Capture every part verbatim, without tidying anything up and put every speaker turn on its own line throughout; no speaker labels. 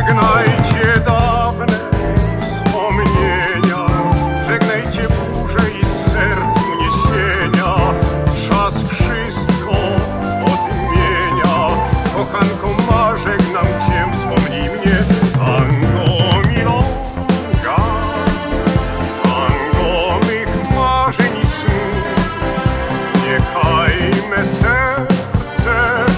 Żegnajcie dawne wspomnienia, żegnajcie burze i serc uniesienia. Czas wszystko odmienia. Kochanko ma, żegnam cię, wspomnij mnie. Tango milonga, tango mych marzeń i snów. Niechaj me serce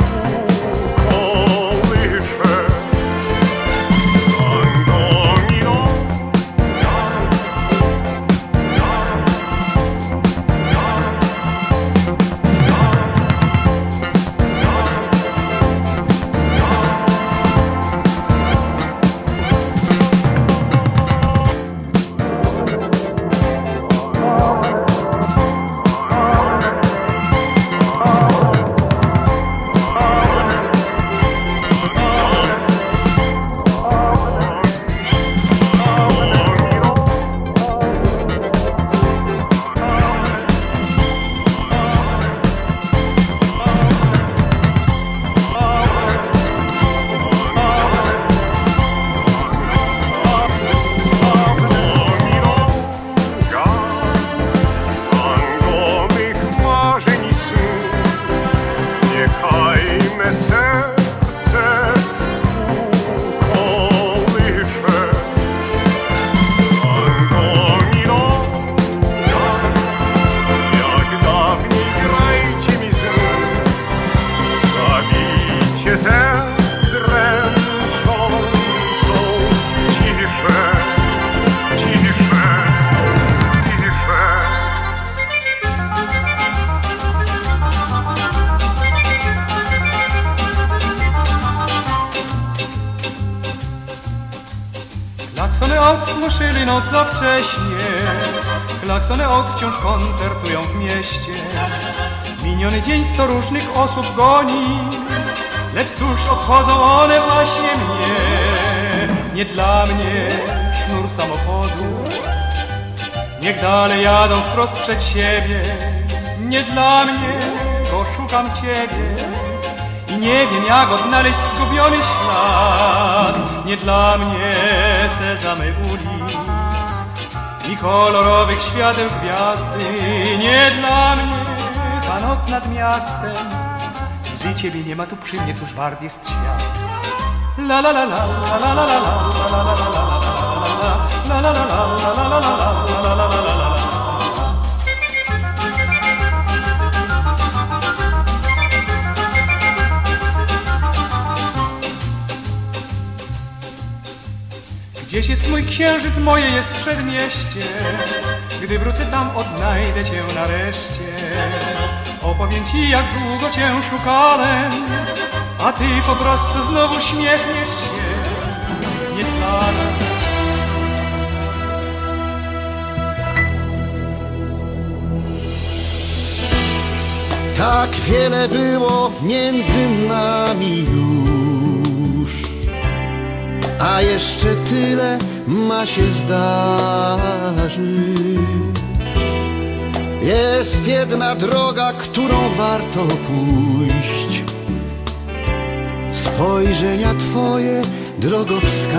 Klaksony aut spłoszyli noc za wcześnie, klaksony aut wciąż koncertują w mieście. Miniony dzień sto różnych osób goni, lecz cóż obchodzą one właśnie mnie. Nie dla mnie sznur samochodu, niech dalej jadą wprost przed siebie. Nie dla mnie, bo szukam ciebie i nie wiem, jak odnaleźć zgubiony ślad. Nie dla mnie sezamy ulic i kolorowych świateł gwiazdy. Nie dla mnie ta noc nad miastem, gdy ciebie nie ma tu przy mnie, cóż wart jest świat. La la la la la la la la la la la la la la la la la la la. Gdzieś jest mój księżyc, moje jest przedmieście. Gdy wrócę tam, odnajdę cię nareszcie. Opowiem ci, jak długo cię szukałem, a ty po prostu znowu śmiechniesz się. Nie dla nas.
Tak wiele było między nami już, a jeszcze tyle ma się zdarzyć. Jest jedna droga, którą warto pójść. Spojrzenia twoje drogowskazy.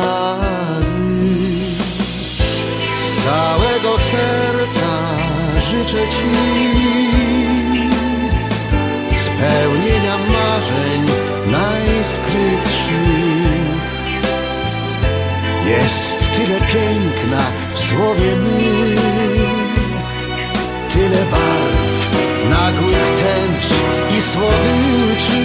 Z całego serca życzę ci spełnienia marzeń najskrytszych. Jest tyle piękna w słowie my, tyle barw, nagłych tęcz i słodyczy.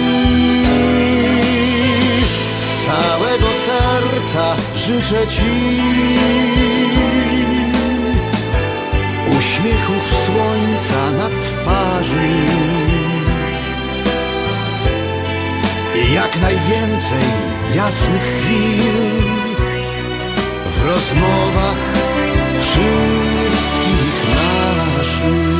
Z całego serca życzę ci uśmiechów słońca na twarzy i jak najwięcej jasnych chwil w rozmowach wszystkich naszych.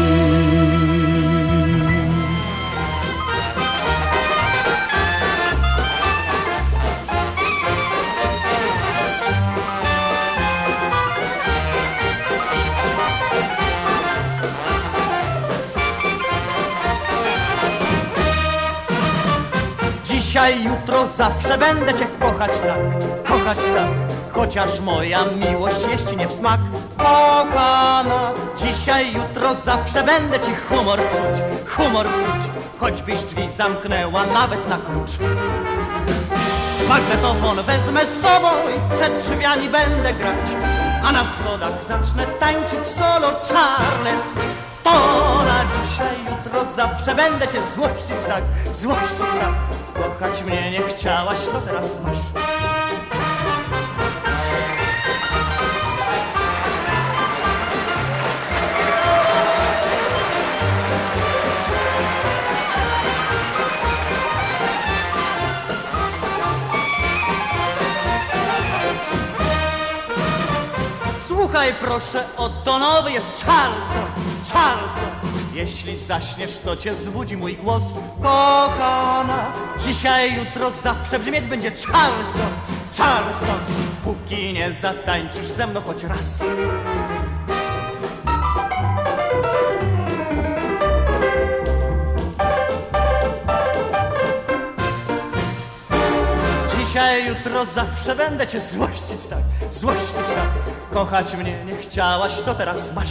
Dzisiaj, jutro, zawsze będę cię kochać tak, kochać tak. Chociaż moja miłość jest ci nie w smak. Kochana, dzisiaj, jutro, zawsze będę ci humor psuć, humor psuć. Choćbyś drzwi zamknęła nawet na klucz. Magnetofon wezmę z sobą i przed drzwiami będę grać, a na schodach zacznę tańczyć solo Charles. To na dzisiaj, jutro, zawsze będę cię złościć tak, złościć tak. Kochać mnie nie chciałaś, to teraz masz. Słuchaj proszę, oto nowy jest Charleston, Charleston. Jeśli zaśniesz, to cię zbudzi mój głos. Kochana, dzisiaj, jutro, zawsze brzmieć będzie Charleston, Charleston. Póki nie zatańczysz ze mną choć raz. Dzisiaj, jutro, zawsze będę cię złościć tak, złościć tak. Kochać mnie nie chciałaś, to teraz masz.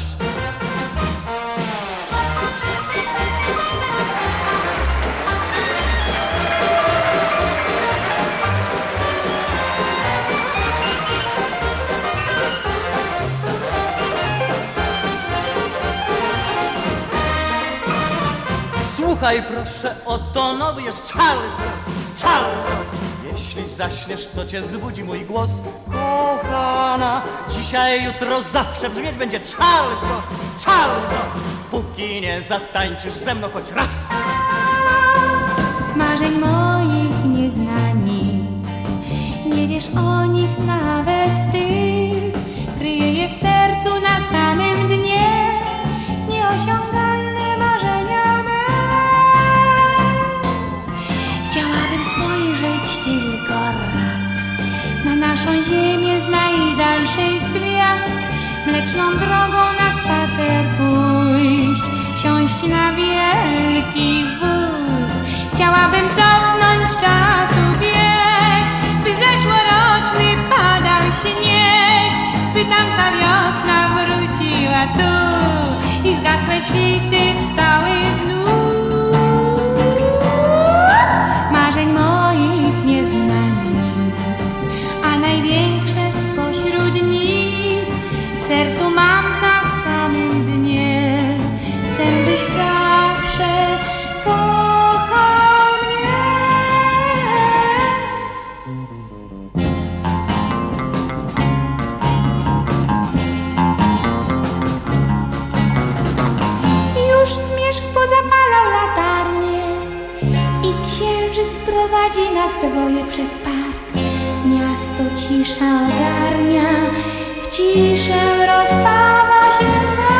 Słuchaj proszę, oto nowy jest Charleston, Charleston. Jeśli zaśniesz, to cię zbudzi mój głos. Kochana, dzisiaj, jutro, zawsze brzmieć będzie Charleston, Charleston. Póki nie zatańczysz ze mną choć raz.
Marzeń moich nie zna nikt, nie wiesz o nich nawet ty. Kryje je w sercu na samym dnie, nieosiągalne marzenia me. Chciałabym spojrzeć tylko raz na naszą ziemię z najdalszej z gwiazd, mleczną drogą na spacer pójść, siąść na wielki wóz. Chciałabym cofnąć czasu bieg, by zeszłoroczny padał śnieg, by tamta wiosna wróciła tu i zgasłe świty wstały znów. Marzeń moich nie zna nikt, a największe spośród nich w sercu mam na samym dnie. Chcę, byś zawsze kochał mnie. Już zmierzch pozapalał latarnie i księżyc prowadzi nas dwoje przez park. Miasto cisza ogarnia, w ciszę rozpawa się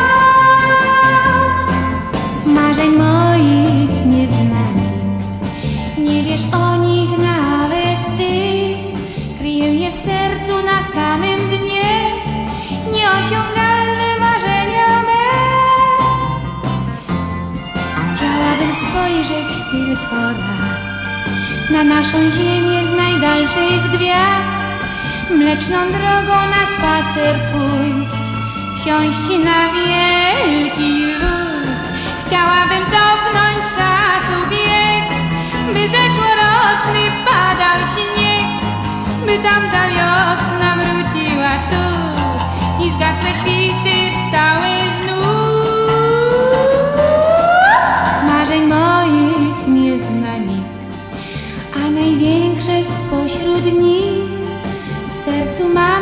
nam. Marzeń moich nie zna nikt, nie wiesz o nich nawet ty. Kryję je w sercu na samym dnie, nieosiągalne marzenia me. Chciałabym spojrzeć tylko raz na naszą ziemię z najdalszej z gwiazd, mleczną drogą na spacer pójść, wsiąść na wielki luz. Chciałabym cofnąć czasu bieg, by zeszłoroczny padał śnieg, by tamta wiosna wróciła tu i zgasłe świty wstały znów. Marzeń moich nie zna nikt, a największe spośród nich w sercu ma.